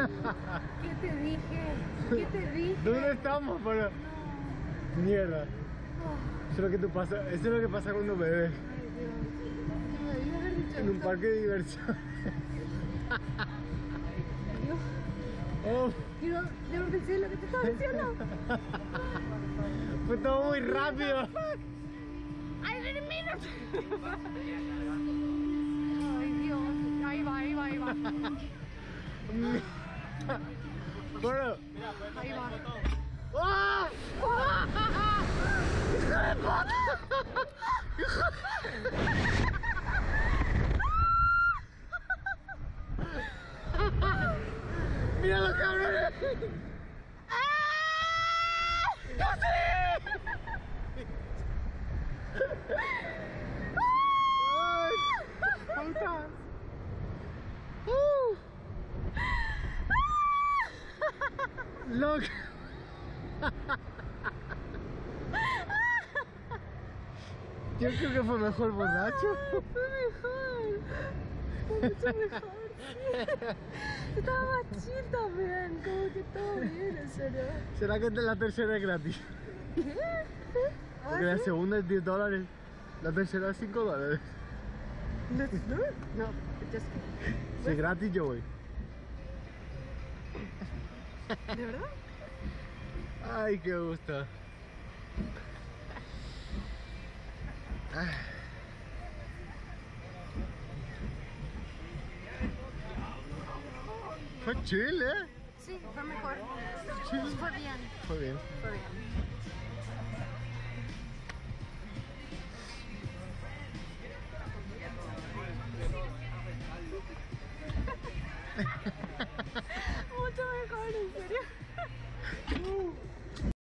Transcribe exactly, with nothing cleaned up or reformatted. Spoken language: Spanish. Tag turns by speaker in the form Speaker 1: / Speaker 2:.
Speaker 1: ¿Qué te dije? ¿Qué te dije?
Speaker 2: ¿Dónde estamos? Pero...
Speaker 1: No.
Speaker 2: Mierda.
Speaker 1: Oh.
Speaker 2: Eso es lo que tú pasa, eso es lo que pasa cuando bebes.
Speaker 1: Ay, Dios. No debí haber dicho
Speaker 2: En un
Speaker 1: esto.
Speaker 2: parque de diversión.
Speaker 1: Dios.
Speaker 2: Oh,
Speaker 1: Quiero, debo decir lo que te estaba diciendo.
Speaker 2: fue todo muy rápido.
Speaker 1: I didn't mean it. Ay, Dios. Ahí va, ahí va, ahí va.
Speaker 2: Bueno.
Speaker 1: Ahí va.
Speaker 2: ¡Ah! ¡Hijo de puta! ¡Mira los cabrones! ¡Ay! ¡Puta! ¡Uh! ¡Loco! Yo creo que fue mejor borracho.
Speaker 1: Fue mejor. Fue mucho mejor. Estaba más chill también. Como que todo bien, en serio.
Speaker 2: ¿Será que la tercera es gratis?
Speaker 1: ¿Qué?
Speaker 2: Porque la segunda es diez dólares, la tercera es cinco dólares.
Speaker 1: Let's do it. No, just
Speaker 2: Si es gratis yo voy.
Speaker 1: ¿de verdad?
Speaker 2: Ay, qué gusto. Ah. Fue chill, ¿eh?
Speaker 1: Sí, fue mejor.
Speaker 2: Chill.
Speaker 1: Fue bien.
Speaker 2: Fue bien.
Speaker 1: Fue bien. Mucho mejor, en serio.